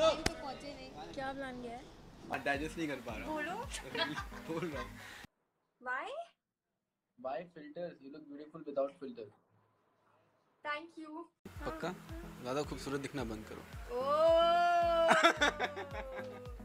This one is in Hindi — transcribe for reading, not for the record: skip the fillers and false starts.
टाइम तो पहुंचे नहीं। क्या प्लान किया है? डाइजेस्ट नहीं कर पा रहा हूँ। बोल रहा हूँ। Why filters? You look beautiful without filter. Thank you. पक्का ज्यादा खूबसूरत दिखना बंद करो। Oh.